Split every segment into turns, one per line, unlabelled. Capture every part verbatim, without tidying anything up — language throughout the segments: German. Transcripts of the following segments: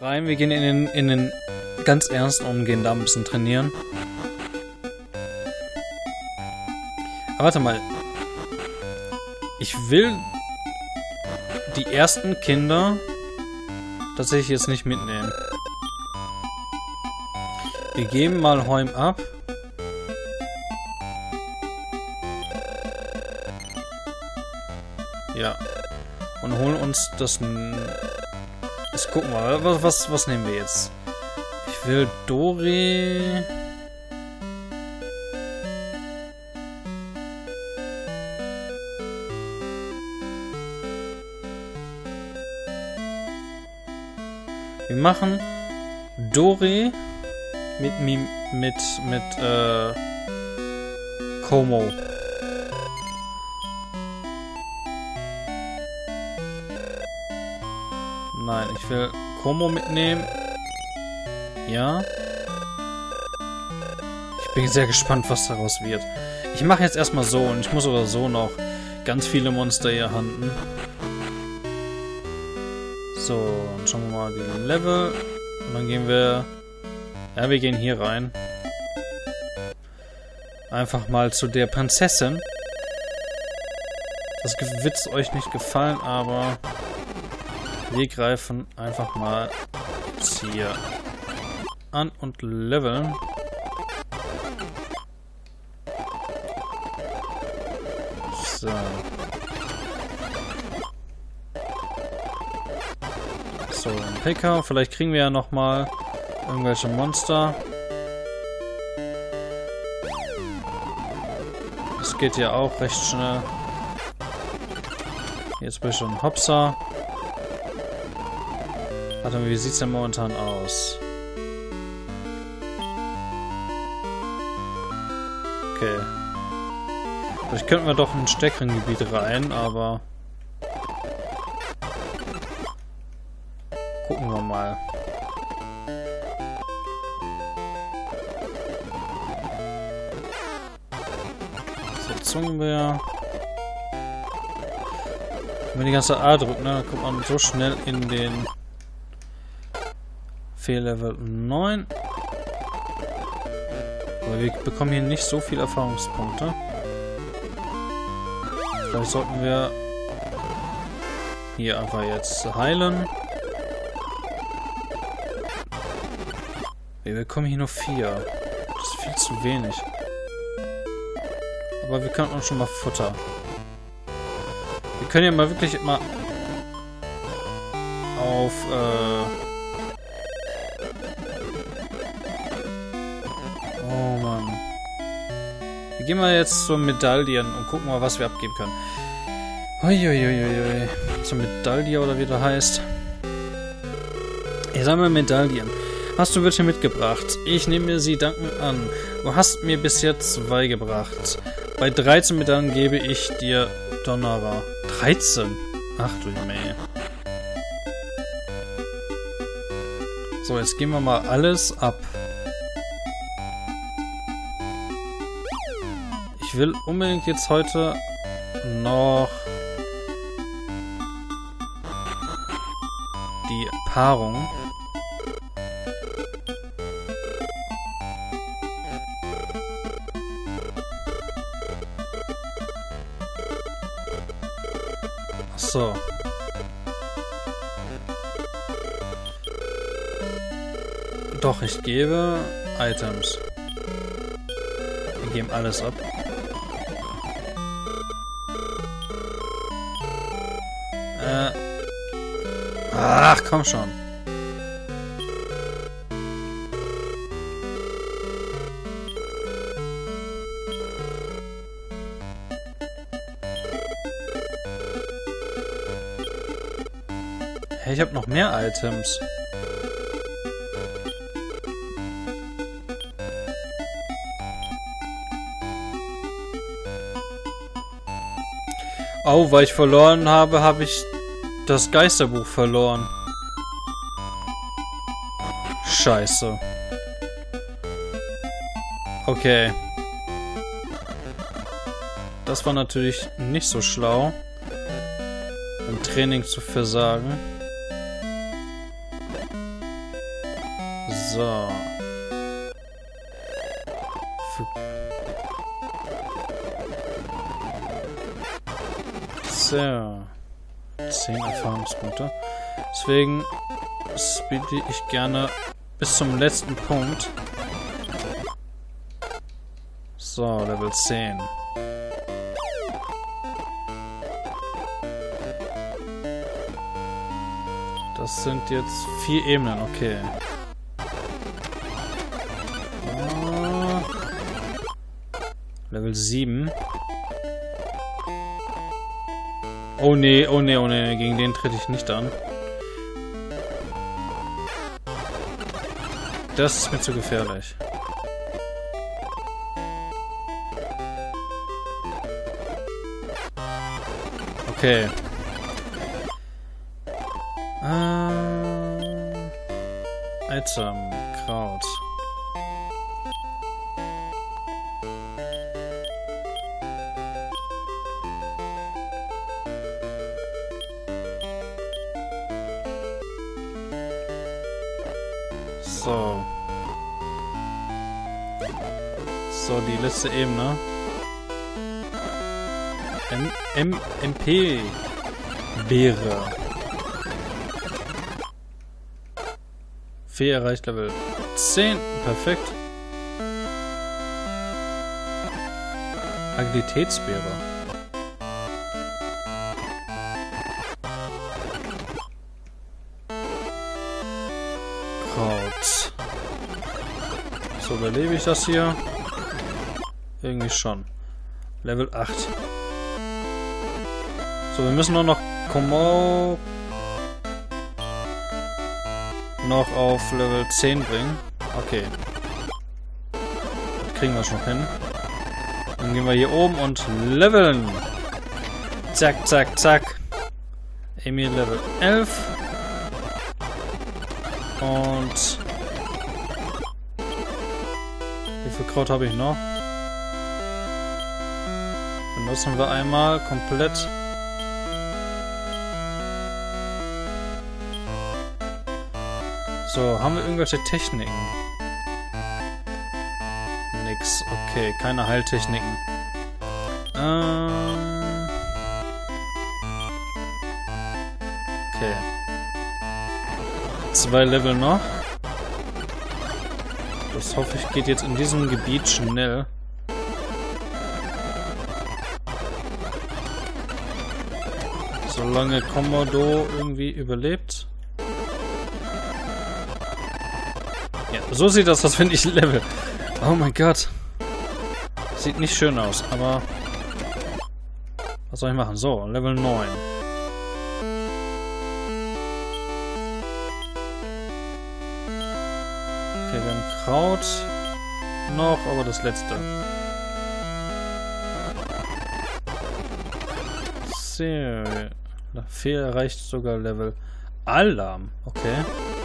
rein. Wir gehen in den, in den ganz ernsten und gehen da ein bisschen trainieren. Aber warte mal. Ich will die ersten Kinder tatsächlich jetzt nicht mitnehmen. Wir geben mal Heum ab. Ja. Und holen uns das... Jetzt gucken wir mal. Was, was, was nehmen wir jetzt? Ich will Dori... Wir machen Dori mit mit mit, mit äh, Como. Nein, ich will Como mitnehmen. Ja. Ich bin sehr gespannt, was daraus wird. Ich mache jetzt erstmal so und ich muss oder so noch ganz viele Monster hier handen. So, und schauen wir mal die Level. Und dann gehen wir... Ja, wir gehen hier rein. Einfach mal zu der Prinzessin. Das wird euch nicht gefallen, aber... Wir greifen einfach mal jetzt hier an und leveln. So. So, ein Picker. Vielleicht kriegen wir ja noch mal irgendwelche Monster. Das geht ja auch recht schnell. Jetzt bin ich schon Hopser. Warte mal, wie sieht's denn momentan aus? Okay. Vielleicht könnten wir doch in ein stärkeren Gebiet rein, aber... Gucken wir mal. So, Zungenbär. Wenn wir die ganze A drücken, ne, dann kommt man so schnell in den Fehllevel neun. Aber wir bekommen hier nicht so viele Erfahrungspunkte. Vielleicht sollten wir hier einfach jetzt heilen. Wir bekommen hier nur vier. Das ist viel zu wenig. Aber wir können uns schon mal Futter. Wir können ja mal wirklich mal auf äh oh Mann. Wir gehen mal jetzt zur Medaillen und gucken mal, was wir abgeben können. Uiuiuiui. Zur Medaille oder wie das heißt. Ich sammle Medaillen. Hast du welche mitgebracht? Ich nehme mir sie dankend an. Du hast mir bis jetzt zwei gebracht. Bei dreizehn Medaillen gebe ich dir Donnerer. dreizehn? Ach du Mäh. So, jetzt gehen wir mal alles ab. Ich will unbedingt jetzt heute noch die Paarung. So. Doch, ich gebe Items. Wir geben alles ab. Äh. Ach, komm schon. Hey, ich habe noch mehr Items. Oh, weil ich verloren habe, habe ich das Geisterbuch verloren. Scheiße. Okay. Das war natürlich nicht so schlau, im Training zu versagen. So. Für so. zehn Erfahrungspunkte. Deswegen speede ich gerne bis zum letzten Punkt. So, Level zehn. Das sind jetzt vier Ebenen, okay. Oh. Level sieben. Oh nee, oh nee, oh nee, gegen den trete ich nicht an. Das ist mir zu gefährlich. Okay. Ähm, Item, Kraut. So. So, die letzte Ebene. M M MP Beere. Fee erreicht Level zehn. Perfekt. Agilitätsbeere. Kraut. So, überlebe ich das hier? Irgendwie schon. Level acht. So, wir müssen nur noch Komo noch auf Level zehn bringen. Okay. Das kriegen wir schon hin. Dann gehen wir hier oben und leveln. Zack, zack, zack. Amy Level elf. Und wie viel Kraut habe ich noch? Benutzen wir einmal komplett. So, haben wir irgendwelche Techniken? Nix. Okay, keine Heiltechniken. Ähm. Okay. Zwei Level noch. Das hoffe ich geht jetzt in diesem Gebiet schnell. Solange Komodo irgendwie überlebt. Ja, so sieht das aus, wenn ich level. Oh mein Gott. Sieht nicht schön aus, aber was soll ich machen? So, Level neun. Okay, wir haben Kraut noch, aber das letzte. Sehr. Fee erreicht sogar Level Alarm. Okay.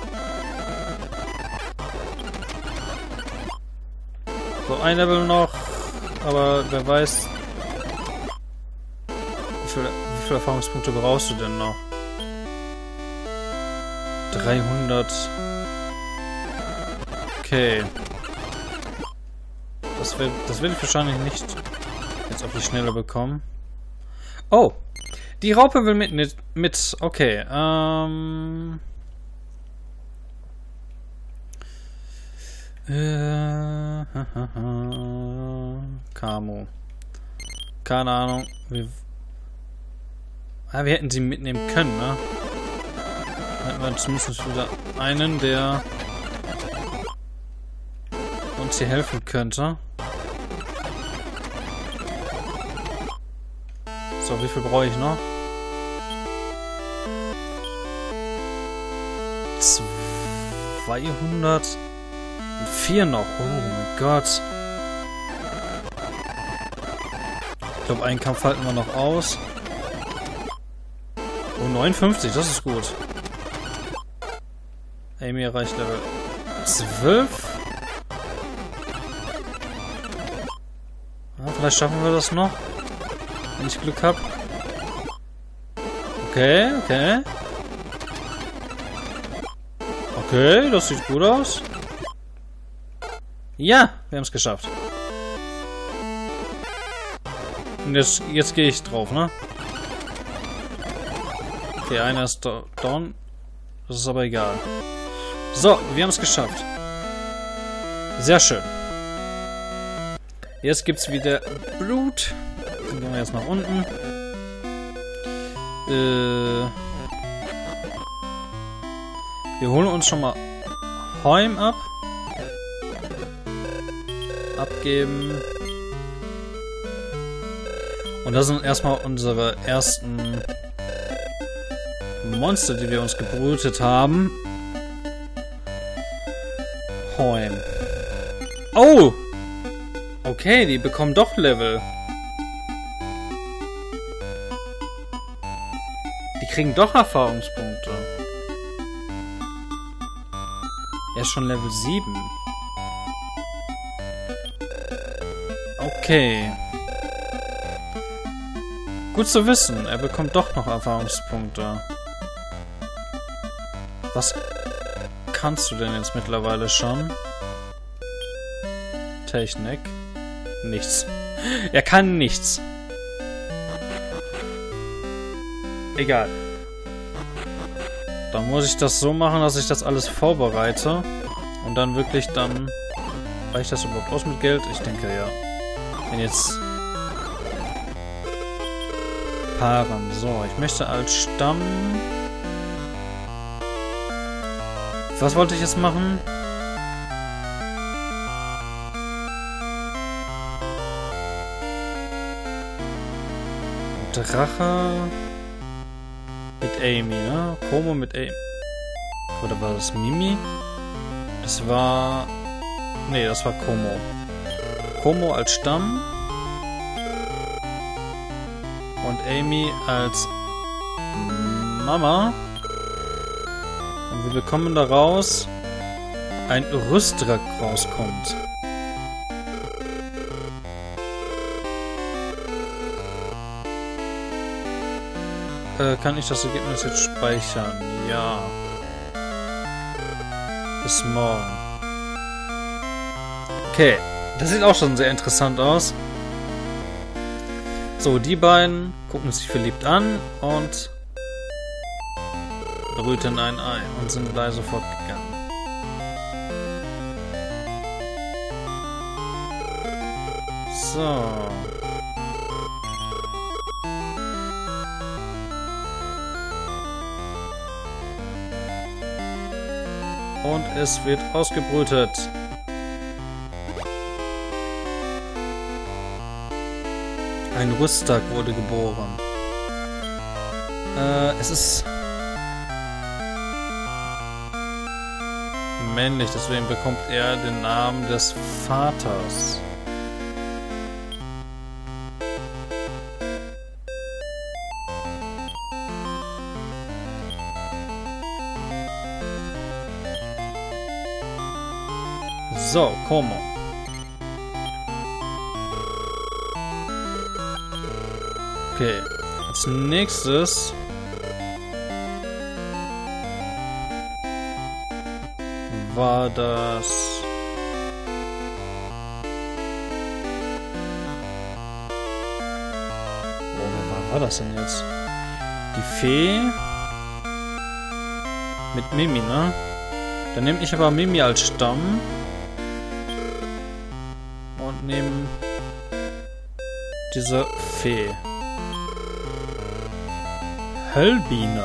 So, ein Level noch, aber wer weiß, wie viele, wie viele Erfahrungspunkte brauchst du denn noch? dreihundert. Okay. Das wird, das will ich wahrscheinlich nicht jetzt auf die Schnelle bekommen. Oh! Die Raupe will mit, mit, mit okay, ähm... Äh, Camo. Keine Ahnung. Wir, ah, wir hätten sie mitnehmen können, ne? Hätten wir zumindest wieder einen, der uns hier helfen könnte. So, wie viel brauche ich noch? zweihundert. Und vier noch. Oh mein Gott. Ich glaube, einen Kampf halten wir noch aus. Oh, neunundfünfzig. Das ist gut. Amy erreicht Level zwölf. Ja, vielleicht schaffen wir das noch. Wenn ich Glück habe. Okay, okay. Okay, das sieht gut aus. Ja, wir haben es geschafft. Und jetzt, jetzt gehe ich drauf, ne? Okay, einer ist da down. Das ist aber egal. So, wir haben es geschafft. Sehr schön. Jetzt gibt es wieder Blut. Dann gehen wir jetzt nach unten. Äh, wir holen uns schon mal Heim ab. Abgeben. Und das sind erstmal unsere ersten Monster, die wir uns gebrütet haben. Heim. Oh! Okay, die bekommen doch Level. Die kriegen doch Erfahrungspunkte. Er ist schon Level sieben. Okay. Gut zu wissen. Er bekommt doch noch Erfahrungspunkte. Was kannst du denn jetzt mittlerweile schon? Technik. Nichts. Er kann nichts. Egal. Dann muss ich das so machen, dass ich das alles vorbereite. Und dann wirklich dann... Reicht das überhaupt aus mit Geld? Ich denke ja. Wenn jetzt... Paaren. So, ich möchte als Stamm... Was wollte ich jetzt machen? Drache mit Amy, ne? Como mit Amy. Oder war das Mimi? Das war... Ne, das war Como. Como als Stamm. Und Amy als Mama. Und wir bekommen daraus ein Rüstdrack rauskommt. Äh, kann ich das Ergebnis jetzt speichern? Ja. Bis morgen. Okay. Das sieht auch schon sehr interessant aus. So, die beiden gucken sich verliebt an und brüten ein Ei und sind leise fortgegangen. So. Und es wird ausgebrütet. Ein Rüstdrack wurde geboren. Äh, es ist männlich, deswegen bekommt er den Namen des Vaters. So, Como. Okay, als nächstes war das oh, wer war das denn jetzt? Die Fee mit Mimi, ne? Dann nehme ich aber Mimi als Stamm und nehme diese Fee. Höllbiene.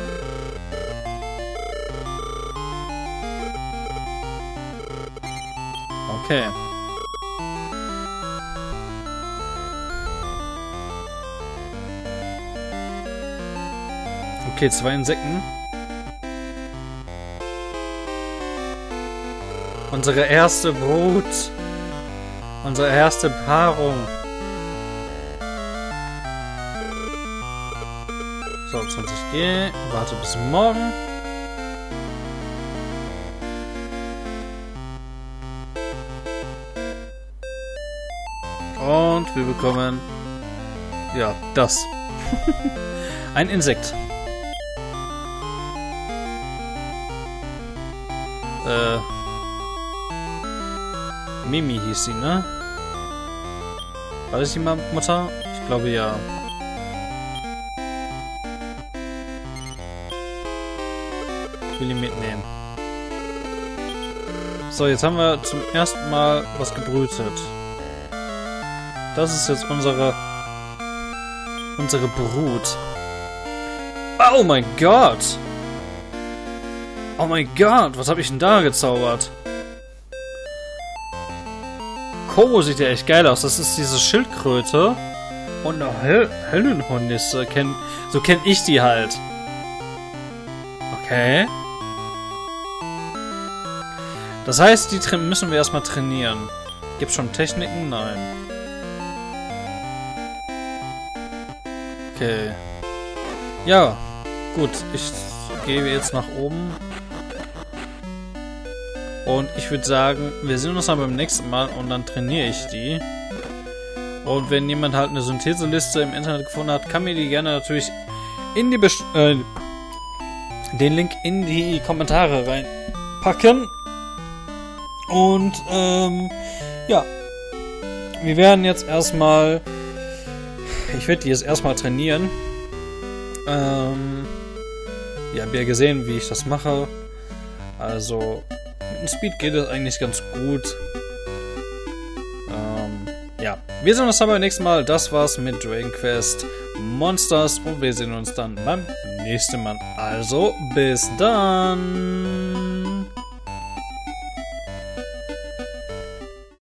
Okay. Okay, zwei Insekten. Unsere erste Brut. Unsere erste Paarung. So, zwanzig G. Warte bis morgen. Und wir bekommen... Ja, das. Ein Insekt. Äh. Mimi hieß sie, ne? War das die Mutter? Ich glaube ja. Ich will ihn mitnehmen. So, jetzt haben wir zum ersten Mal was gebrütet. Das ist jetzt unsere... unsere Brut. Oh mein Gott! Oh mein Gott, was habe ich denn da gezaubert? Kobo sieht ja echt geil aus. Das ist diese Schildkröte. Und eine Hel Höllenhornisse. Kenn so kenne ich die halt. Okay. Das heißt, die müssen wir erstmal trainieren. Gibt's schon Techniken? Nein. Okay. Ja, gut. Ich gehe jetzt nach oben. Und ich würde sagen, wir sehen uns dann beim nächsten Mal und dann trainiere ich die. Und wenn jemand halt eine Syntheseliste im Internet gefunden hat, kann mir die gerne natürlich in die Best äh, den Link in die Kommentare reinpacken. Und ähm, ja, wir werden jetzt erstmal, ich werde die jetzt erstmal trainieren. Ähm, ja, habt ihr gesehen, wie ich das mache. Also mit dem Speed geht es eigentlich ganz gut. Ähm, ja, wir sehen uns dann beim nächsten Mal. Das war's mit Dragon Quest Monsters und wir sehen uns dann beim nächsten Mal. Also, bis dann!